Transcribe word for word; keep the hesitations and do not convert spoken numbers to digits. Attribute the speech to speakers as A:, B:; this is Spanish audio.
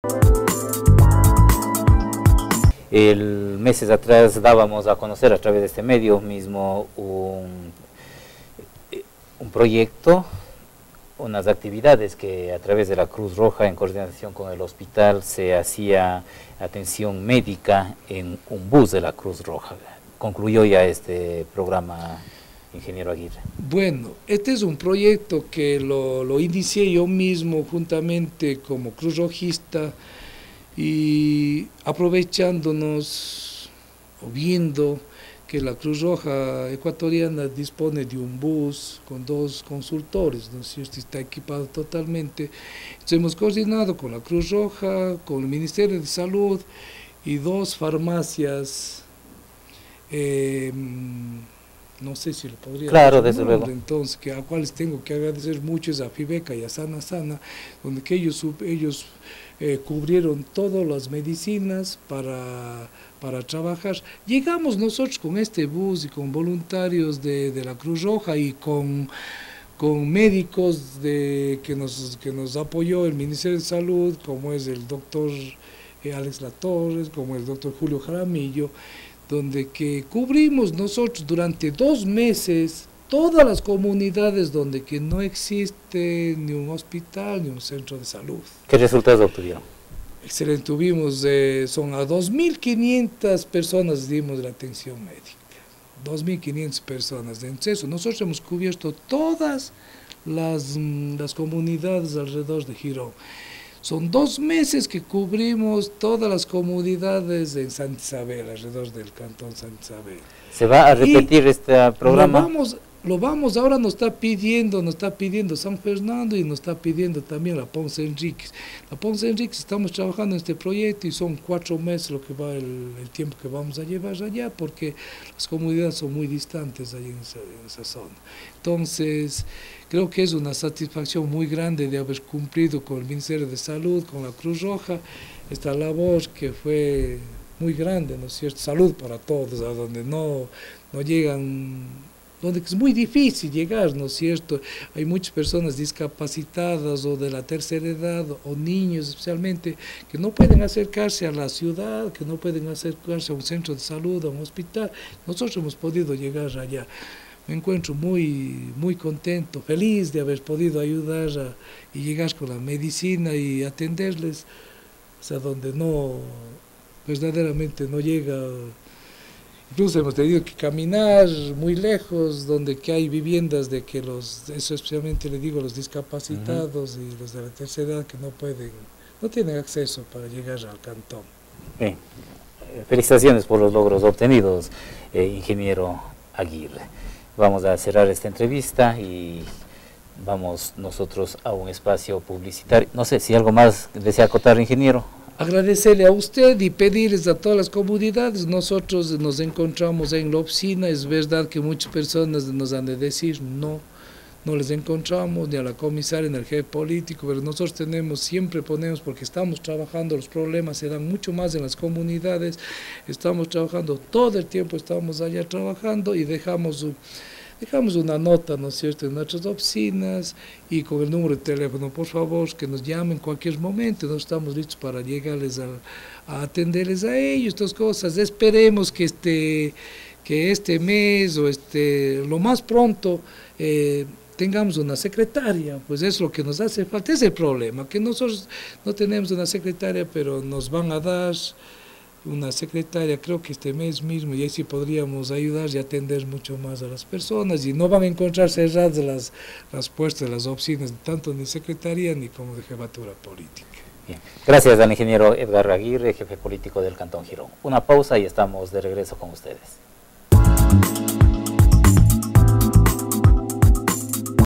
A: El meses atrás dábamos a conocer a través de este medio mismo un, un proyecto, unas actividades que a través de la Cruz Roja en coordinación con el hospital se hacía atención médica en un bus de la Cruz Roja. ¿Concluyó ya este programa, ingeniero Aguirre?
B: Bueno, este es un proyecto que lo, lo inicié yo mismo juntamente como Cruz Rojista y aprovechándonos o viendo que la Cruz Roja ecuatoriana dispone de un bus con dos consultores, ¿no es cierto? Está equipado totalmente. Entonces hemos coordinado con la Cruz Roja, con el Ministerio de Salud y dos farmacias, eh, no sé si lo podría
A: claro,
B: decir,
A: desde luego.
B: Entonces, que a cuales tengo que agradecer mucho es a Fibeca y a Sana Sana, donde que ellos, ellos eh, cubrieron todas las medicinas para, para trabajar. Llegamos nosotros con este bus y con voluntarios de, de la Cruz Roja y con, con médicos de, que, nos, que nos apoyó el Ministerio de Salud, como es el doctor eh, Alex Latorres, como el doctor Julio Jaramillo, donde que cubrimos nosotros durante dos meses todas las comunidades donde que no existe ni un hospital ni un centro de salud.
A: ¿Qué resultados obtuvieron?
B: Excelente, tuvimos, eh, son a dos mil quinientas personas dimos la atención médica, dos mil quinientas personas. Entonces, nosotros hemos cubierto todas las, las comunidades alrededor de Girón. Son dos meses que cubrimos todas las comunidades en Santa Isabel, alrededor del cantón Santa Isabel.
A: ¿Se va a repetir y este programa?
B: Lo vamos, lo vamos, ahora nos está pidiendo, nos está pidiendo San Fernando y nos está pidiendo también la Ponce Enríquez. La Ponce Enríquez estamos trabajando en este proyecto y son cuatro meses lo que va el, el tiempo que vamos a llevar allá, porque las comunidades son muy distantes allí en esa, en esa zona. Entonces, creo que es una satisfacción muy grande de haber cumplido con el Ministerio de Salud, con la Cruz Roja, esta labor que fue muy grande, ¿no es cierto? Salud para todos, a donde no, no llegan, donde es muy difícil llegar, ¿no es cierto? Hay muchas personas discapacitadas o de la tercera edad, o niños especialmente, que no pueden acercarse a la ciudad, que no pueden acercarse a un centro de salud, a un hospital. Nosotros hemos podido llegar allá. Me encuentro muy, muy contento, feliz de haber podido ayudar a, y llegar con la medicina y atenderles, o sea, donde no, verdaderamente no llega. Incluso hemos tenido que caminar muy lejos, donde que hay viviendas de que los, eso especialmente le digo, los discapacitados uh-huh. y los de la tercera edad que no pueden, no tienen acceso para llegar al cantón.
A: Bien. Felicitaciones por los logros obtenidos, eh, ingeniero Aguirre. Vamos a cerrar esta entrevista y vamos nosotros a un espacio publicitario. No sé si algo más desea acotar, ingeniero.
B: Agradecerle a usted y pedirles a todas las comunidades. Nosotros nos encontramos en la oficina. Es verdad que muchas personas nos han de decir no, no les encontramos, ni a la comisaria, ni al jefe político, pero nosotros tenemos, siempre ponemos, porque estamos trabajando, los problemas se dan mucho más en las comunidades, estamos trabajando todo el tiempo, estamos allá trabajando y dejamos, dejamos una nota, ¿no es cierto?, en nuestras oficinas y con el número de teléfono, por favor, que nos llamen en cualquier momento, no estamos listos para llegarles a, a atenderles a ellos, estas cosas. Esperemos que este, que este mes o este, lo más pronto, eh, tengamos una secretaria, pues es lo que nos hace falta, es el problema, que nosotros no tenemos una secretaria, pero nos van a dar una secretaria, creo que este mes mismo, y ahí sí podríamos ayudar y atender mucho más a las personas, y no van a encontrar cerradas las, las puertas de las oficinas, tanto de secretaría ni como de jefatura política.
A: Bien. Gracias al ingeniero Edgar Aguirre, jefe político del Cantón Girón. Una pausa y estamos de regreso con ustedes.